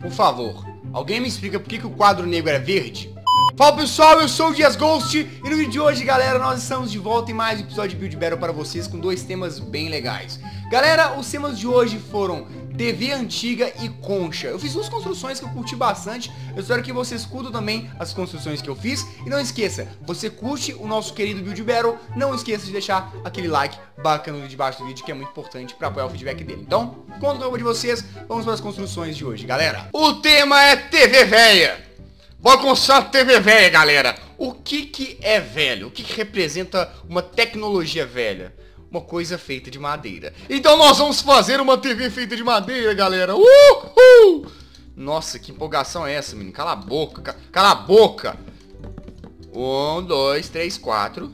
Por favor, alguém me explica por que o quadro negro é verde? Fala pessoal, eu sou o Dias Ghost e no vídeo de hoje, galera, nós estamos de volta em mais um episódio de Build Battle para vocês com dois temas bem legais. Galera, os temas de hoje foram TV antiga e concha. Eu fiz duas construções que eu curti bastante, eu espero que vocês curtam também as construções que eu fiz. E não esqueça, você curte o nosso querido Build Battle, não esqueça de deixar aquele like bacana debaixo do vídeo, que é muito importante para apoiar o feedback dele. Então, conto com o de vocês, vamos para as construções de hoje, galera. O tema é TV velha. Bora começar a TV velha, galera. O que é velho? O que representa uma tecnologia velha? Uma coisa feita de madeira. Então nós vamos fazer uma TV feita de madeira, galera. Nossa, que empolgação é essa, menino? Cala a boca, cala a boca. 1, 2, 3, 4.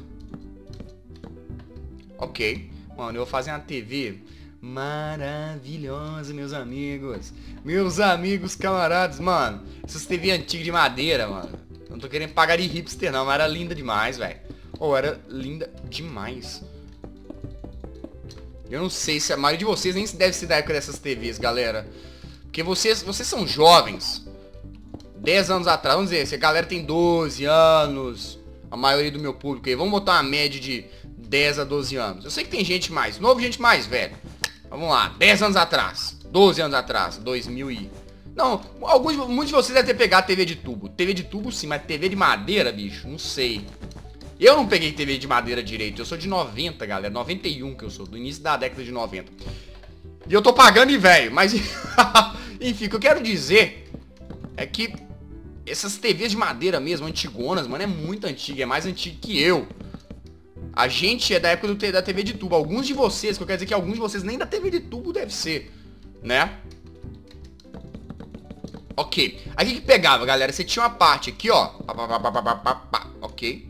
Ok. Mano, eu vou fazer uma TV maravilhosa, meus amigos. Meus amigos, camaradas, mano. Essas TV antigas de madeira, mano. Eu não tô querendo pagar de hipster não, mas era linda demais, velho. Ou era linda demais. Eu não sei se a maioria de vocês nem deve ser da época dessas TVs, galera. Porque vocês são jovens. 10 anos atrás, vamos dizer, se a galera tem 12 anos, a maioria do meu público aí, vamos botar uma média de 10 a 12 anos. Eu sei que tem gente mais nova e gente mais velha. Vamos lá, 10 anos atrás, 12 anos atrás, 2000 e... Não, muitos de vocês devem ter pegado TV de tubo. TV de tubo sim, mas TV de madeira, bicho, não sei. Eu não peguei TV de madeira direito, eu sou de 90, galera, 91 que eu sou, do início da década de 90. E eu tô pagando e velho, mas... Enfim, o que eu quero dizer é que essas TVs de madeira mesmo, antigonas, mano, é muito antiga, é mais antiga que eu. A gente é da época da TV de tubo. Alguns de vocês, que eu quero dizer que alguns de vocês nem da TV de tubo deve ser, né? Ok. Aí o que pegava, galera? Você tinha uma parte aqui, ó. Ok.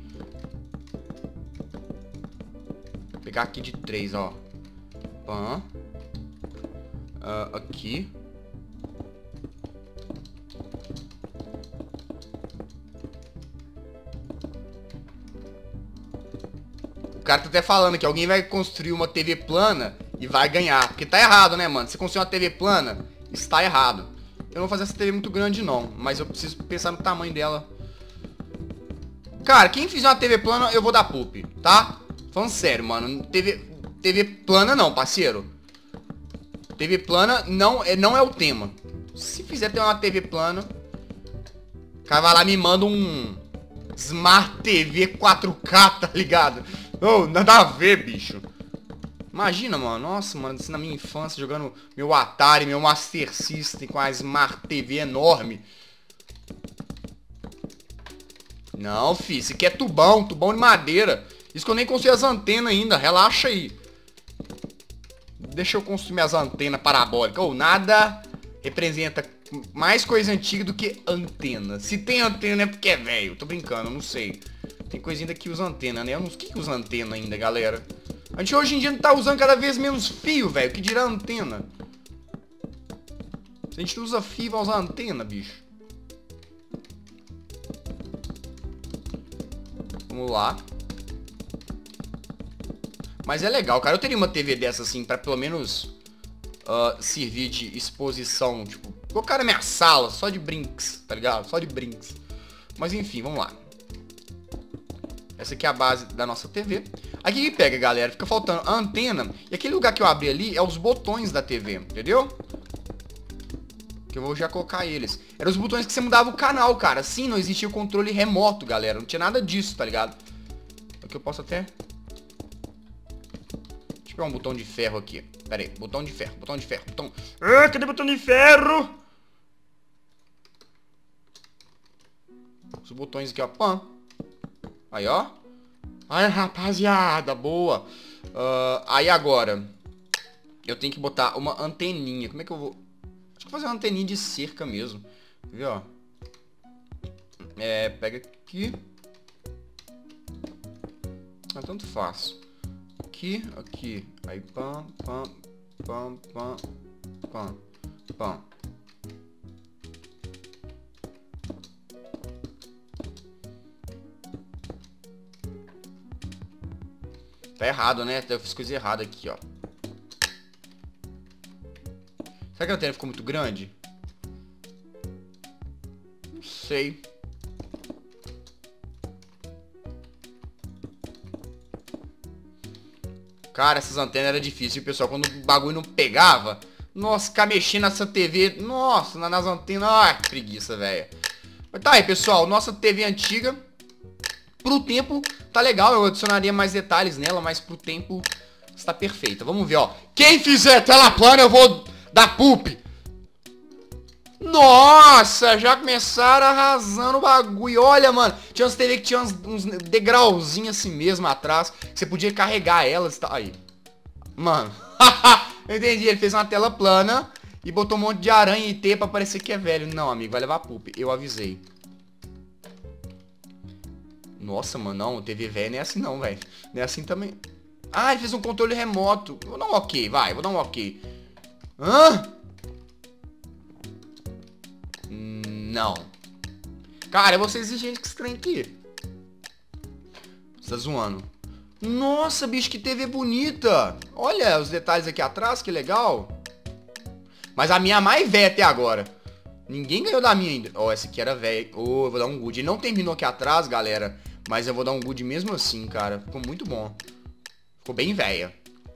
Vou pegar aqui de 3, ó. Aqui. O cara tá até falando que alguém vai construir uma TV plana e vai ganhar. Porque tá errado, né, mano? Se construir uma TV plana, está errado. Eu não vou fazer essa TV muito grande, não. Mas eu preciso pensar no tamanho dela. Cara, quem fizer uma TV plana, eu vou dar poop, tá? Falando sério, mano. TV plana não, parceiro. TV plana não é o tema. Se fizer ter uma TV plana, o cara vai lá e me manda um Smart TV 4K, tá ligado? Não, nada a ver, bicho. Imagina, mano. Nossa, mano, isso na minha infância, jogando meu Atari, meu Master System com a Smart TV enorme. Não, fi, isso aqui é tubão de madeira. Isso que eu nem construí as antenas ainda, relaxa aí. Deixa eu construir minhas antenas parabólicas. Ou nada representa mais coisa antiga do que antena. Se tem antena é porque é velho. Tô brincando, eu não sei. Tem coisa ainda que usa antena, né? Eu não sei o que usa antena ainda, galera. A gente hoje em dia não tá usando cada vez menos fio, velho. Que dirá antena? Se a gente não usa fio, vai usar antena, bicho. Vamos lá. Mas é legal, cara. Eu teria uma TV dessa, assim, pra pelo menos servir de exposição. Tipo, colocar na minha sala, só de brinks, tá ligado? Só de brinks. Mas enfim, vamos lá. Essa aqui é a base da nossa TV. Aqui que pega, galera, fica faltando a antena. E aquele lugar que eu abri ali é os botões da TV, entendeu? Que eu vou já colocar eles. Eram os botões que você mudava o canal, cara. Sim, não existia o controle remoto, galera. Não tinha nada disso, tá ligado? Aqui eu posso até... Deixa eu pegar um botão de ferro aqui. Pera aí, botão de ferro, botão de ferro, botão... Ah, cadê o botão de ferro? Os botões aqui, ó. Pã. Aí, ó. Ai, rapaziada, boa. Aí agora eu tenho que botar uma anteninha. Como é que eu vou... Acho que vou fazer uma anteninha de cerca mesmo. Viu, ó. Pega aqui. Tanto faz. Aqui, aqui. Aí, pam, pam, pam, pam, pam, pam. Tá errado, né? Eu fiz coisa errada aqui, ó. Será que a antena ficou muito grande? sei. Cara, essas antenas eram difíceis, pessoal. Quando o bagulho não pegava... Nossa, ficar mexendo nessa TV... Nossa, nas antenas... Ai, que preguiça, velho. Mas tá aí, pessoal. Nossa TV antiga... Pro tempo, tá legal. Eu adicionaria mais detalhes nela, mas pro tempo... Está perfeita. Vamos ver, ó. Quem fizer tela plana, eu vou dar poop. Nossa, já começaram arrasando o bagulho. Olha, mano, tinha umas TV que tinha uns degrauzinhos assim mesmo atrás, que você podia carregar elas e tal. Aí. Mano, eu entendi. Ele fez uma tela plana e botou um monte de aranha e T pra parecer que é velho. Não, amigo, vai levar poop. Eu avisei. Nossa, mano, não, TV velha não é assim não, velho. Não é assim também. Ah, ele fez um controle remoto. Vou dar um ok, vai, vou dar um ok. Hã? Não. Cara, eu vou ser exigente com esse trem aqui. Você tá zoando. Nossa, bicho, que TV bonita. Olha os detalhes aqui atrás, que legal. Mas a minha é a mais velha até agora. Ninguém ganhou da minha ainda. Ó, essa aqui era velha. Ô, eu vou dar um good. Ele não terminou aqui atrás, galera. Mas eu vou dar um good mesmo assim, cara. Ficou muito bom. Ficou bem velha.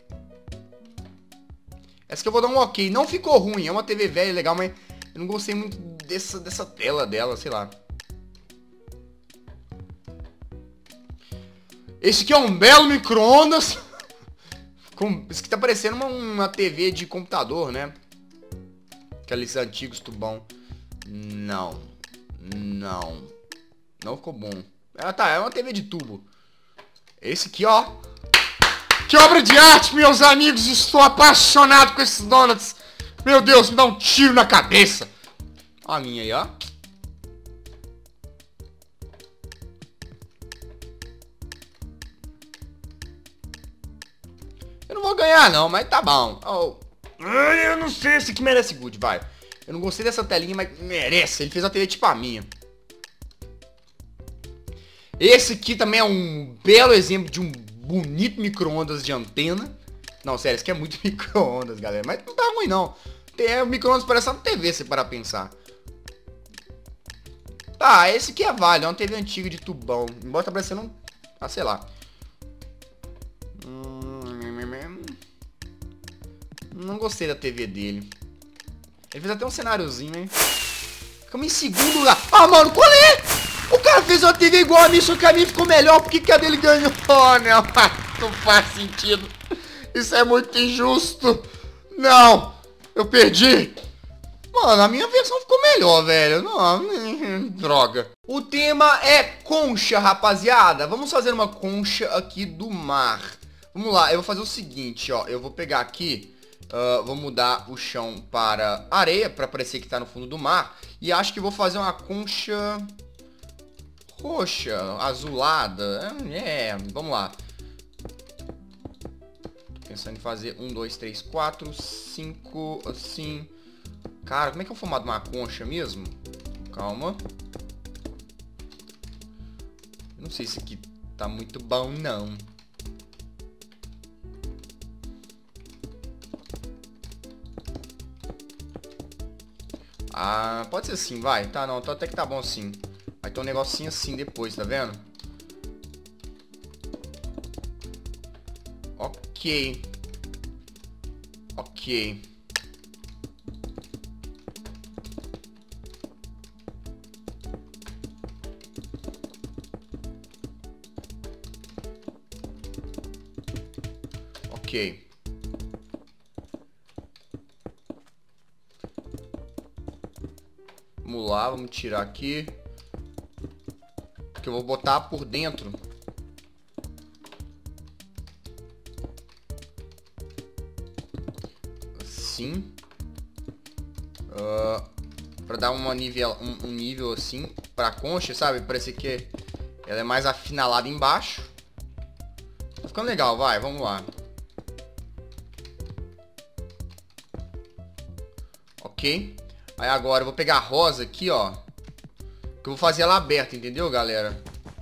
Essa que eu vou dar um ok. Não ficou ruim. É uma TV velha, legal, mas eu não gostei muito dessa tela dela, sei lá. Esse aqui é um belo micro-ondas. Isso aqui tá parecendo uma TV de computador, né? Aqueles antigos tubão. Não. Não. Não ficou bom. Ah, tá. É uma TV de tubo. Esse aqui, ó. Que obra de arte, meus amigos. Estou apaixonado com esses donuts. Meu Deus, me dá um tiro na cabeça. A minha aí, ó. Eu não vou ganhar, não, mas tá bom. Oh. Eu não sei, esse aqui merece good, vai. Eu não gostei dessa telinha, mas merece. Ele fez a TV tipo a minha. Esse aqui também é um belo exemplo de um bonito micro-ondas de antena. Não, sério, esse aqui é muito micro-ondas, galera. Mas não tá ruim, não. O micro-ondas parece uma TV, se parar pra pensar. Tá, esse aqui é válido. É uma TV antiga de tubão. Embora tá parecendo um... Ah, sei lá. Não gostei da TV dele. Ele fez até um cenáriozinho, hein? Ficamos em segundo lugar. Ah, mano, qual é? O cara fez uma TV igual a mim, só que a minha ficou melhor. Por que a dele ganhou? Oh, não. Não faz sentido. Isso é muito injusto. Não. Eu perdi. Mano, a minha versão ficou melhor, velho. Não, droga. O tema é concha, rapaziada. Vamos fazer uma concha aqui do mar. Vamos lá, eu vou fazer o seguinte, ó. Eu vou pegar aqui, vou mudar o chão para areia, para parecer que tá no fundo do mar. E acho que vou fazer uma concha roxa, azulada. Vamos lá. Tô pensando em fazer 1, 2, 3, 4, 5, assim. Cara, como é que é o formato de uma concha mesmo? Calma. Não sei se aqui tá muito bom, não. Ah, pode ser assim, vai. Tá, não, até que tá bom assim. Vai ter um negocinho assim depois, tá vendo? Ok. Ok. Ok. Vamos lá, vamos tirar aqui. Que eu vou botar por dentro. Assim. Pra dar um nível assim pra concha, sabe? Parece que ela é mais afinalada embaixo. Tá ficando legal, vai, vamos lá. Ok. Aí agora eu vou pegar a rosa aqui, ó. Que eu vou fazer ela aberta, entendeu, galera?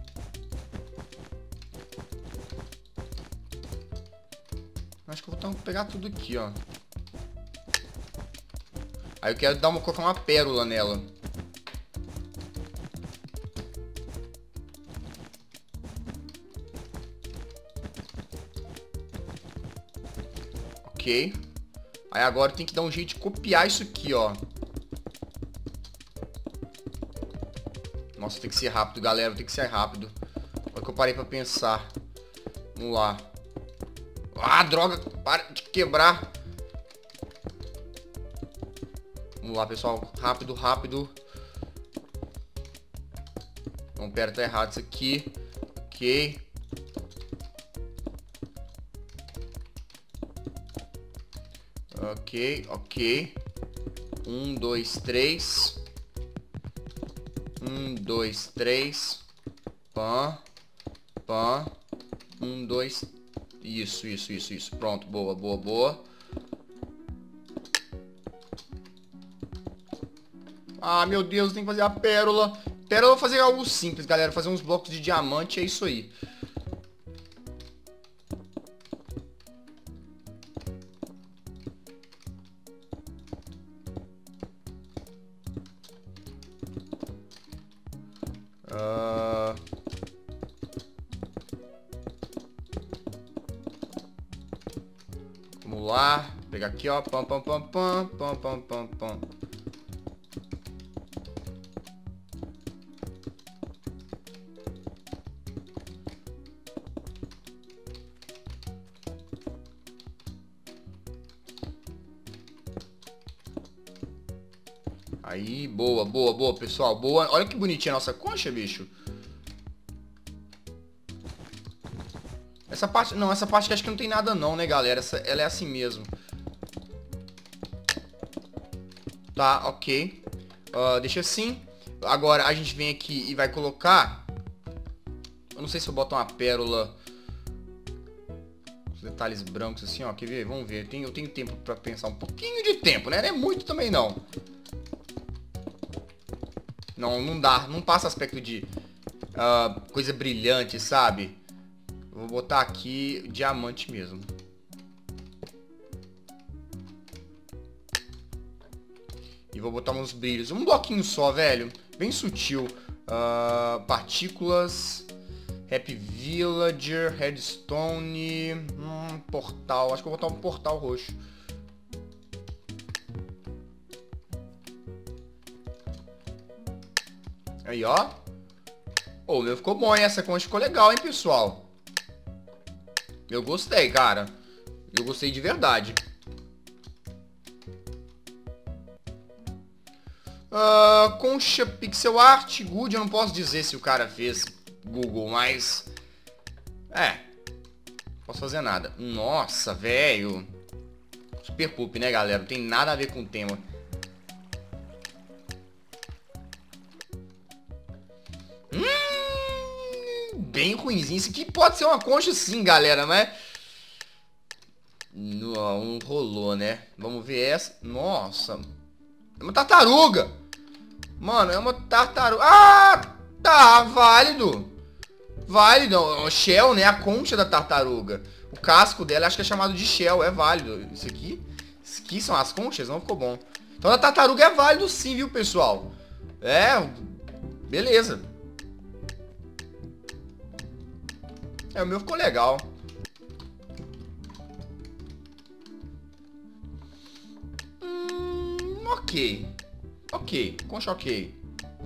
Acho que eu vou pegar tudo aqui, ó. Aí eu quero colocar uma pérola nela. Ok. Aí agora tem que dar um jeito de copiar isso aqui, ó. Nossa, tem que ser rápido, galera. Tem que ser rápido. Olha que eu parei pra pensar. Vamos lá. Ah, droga. Para de quebrar. Vamos lá, pessoal. Rápido, rápido. Não, pera, tá errado isso aqui. Ok. Ok, ok. 1, 2, 3. 1, 2, 3. Pã. Pã. 1, 2. Isso, isso, isso, isso. Pronto, boa, boa, boa. Ah, meu Deus, tem que fazer a pérola. Pérola, eu vou fazer algo simples, galera. Fazer uns blocos de diamante, é isso aí. Vamos lá. Pegar aqui, ó. Pam, pam, pam, pam, pam, pam, pam, pam. Aí, boa, boa, boa, pessoal. Boa. Olha que bonitinha a nossa concha, bicho. Essa parte... Não, essa parte que acho que não tem nada não, né, galera? Ela é assim mesmo. Tá, ok. Deixa assim. Agora a gente vem aqui e vai colocar... Eu não sei se eu boto uma pérola... Os detalhes brancos assim, ó. Quer ver? Vamos ver. Eu tenho tempo pra pensar. Um pouquinho de tempo, né? Não é muito também, não. Não, não dá. Não passa aspecto de coisa brilhante, sabe? Eu vou botar aqui diamante mesmo. E vou botar uns brilhos. Um bloquinho só, velho. Bem sutil. Partículas. Happy Villager. Redstone. Portal. Acho que eu vou botar um portal roxo. Aí, ó. O meu ficou bom, hein? Essa concha ficou legal, hein, pessoal? Eu gostei, cara. Eu gostei de verdade. Concha pixel art. Good, eu não posso dizer se o cara fez Google, mas... Não posso fazer nada. Nossa, velho. Super poop, né, galera? Não tem nada a ver com o tema. Bem ruimzinho. Isso aqui pode ser uma concha sim, galera, né? Não rolou, né? Vamos ver essa. Nossa. É uma tartaruga. Mano, é uma tartaruga. Ah, tá, válido. Válido. O shell, né? A concha da tartaruga. O casco dela acho que é chamado de shell. É válido. Isso aqui são as conchas? Não ficou bom. Então a tartaruga é válido sim, viu, pessoal? Beleza. O meu ficou legal. Ok. Ok. Concha ok.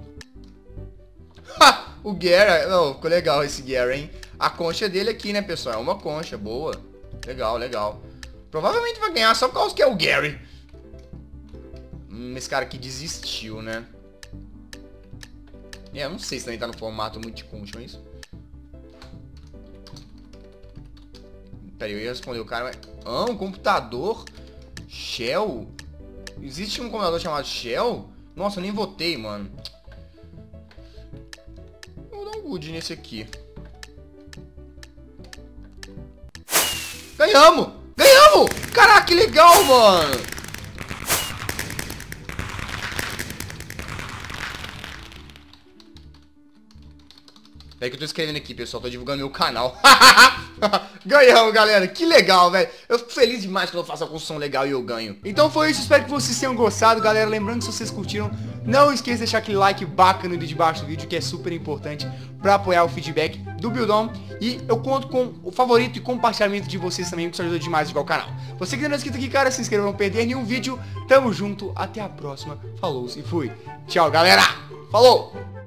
Ha! O Gary... Não, ficou legal esse Gary, hein? A concha dele aqui, né, pessoal? É uma concha. Boa. Legal, legal. Provavelmente vai ganhar só por causa que é o Gary. Esse cara aqui desistiu, né? Eu não sei se também tá no formato multiconcha, não é isso? Pera aí, eu ia responder o cara, mas... um computador? Shell? Existe um computador chamado Shell? Nossa, eu nem votei, mano. Eu vou dar um good nesse aqui. Ganhamos! Ganhamos! Caraca, que legal, mano! É que eu tô escrevendo aqui, pessoal. Tô divulgando meu canal. Ganhamos, galera. Que legal, velho. Eu fico feliz demais quando eu faço a construção legal e eu ganho. Então foi isso. Espero que vocês tenham gostado, galera. Lembrando que se vocês curtiram, não esqueça de deixar aquele like bacana ali debaixo do vídeo, que é super importante pra apoiar o feedback do Buildon. E eu conto com o favorito e compartilhamento de vocês também, que isso ajuda demais igual o canal. Você que não é inscrito aqui, cara, se inscreva pra não perder nenhum vídeo. Tamo junto, até a próxima. Falou e fui. Tchau, galera. Falou!